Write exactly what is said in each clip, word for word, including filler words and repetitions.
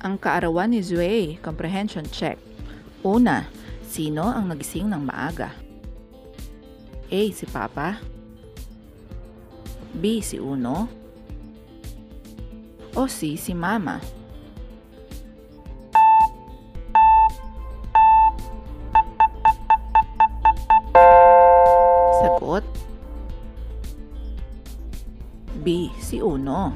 Ang kaarawan ni Zwei, comprehension check. Una, sino ang nagising ng maaga? A. Si Papa. B. Si Uno. O C. Si Mama. Sagot. B. Si Uno.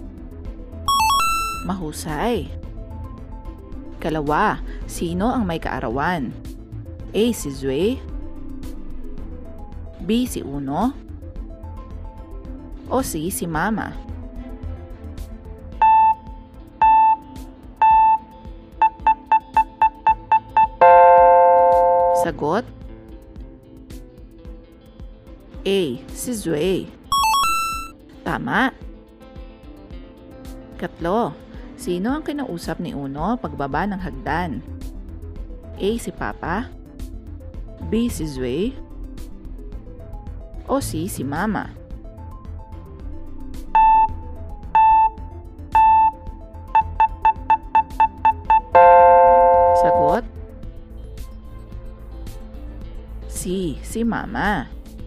Mahusay. Kalawa, sino ang may kaarawan? A. Si Zwei. B. Si Uno. O C. Si Mama. Sagot. A. Si Zwei. Tama. Katlo, sino ang kinausap ni Uno pagbaba ng hagdan? A. Si Papa. B. Si Zwei. O C. Si Mama. Sagot. C. Si Mama.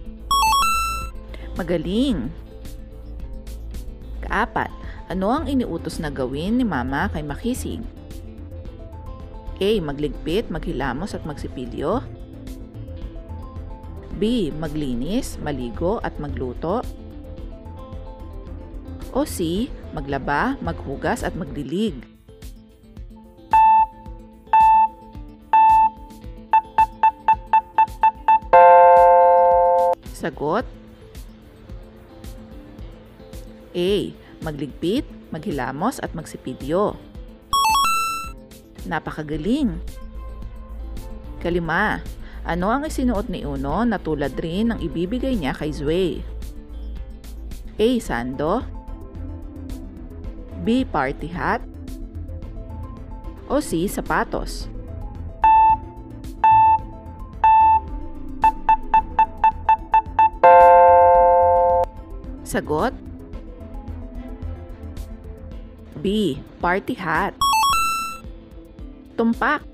Magaling. Kaapat, ano ang iniutos na gawin ni Mama kay Makisig? A. Magligpit, maghilamos at magsipilyo. B. Maglinis, maligo at magluto. O C. Maglaba, maghugas at magdilig. Sagot. A. Magligpit, maghilamos at magsipilyo. Napakagaling! Kalima, ano ang isinuot ni Uno na tulad rin ng ibibigay niya kay Zwei? A. Sando. B. Party hat. O C. Sapatos. Sagot. B. Party hat. Tumpak.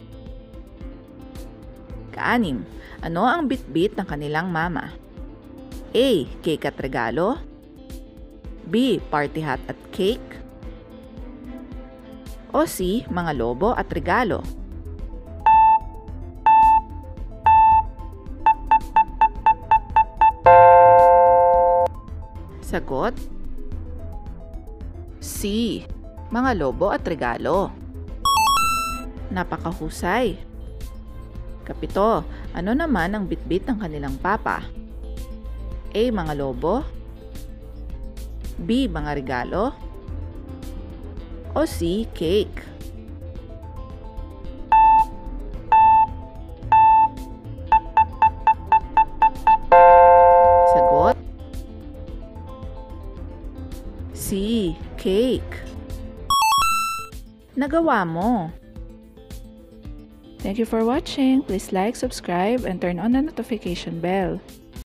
Kaanim, ano ang bitbit ng kanilang mama? A. Cake at regalo. B. Party hat at cake. O C. Mga lobo at regalo. Sagot. C. Mga lobo at regalo. Napakahusay. Kapito, ano naman ang bitbit ng kanilang papa? A. Mga lobo. B. Mga regalo. O C. Cake. Sagot. C. Cake. Nagawa mo! Thank you for watching. Please like, subscribe, and turn on the notification bell.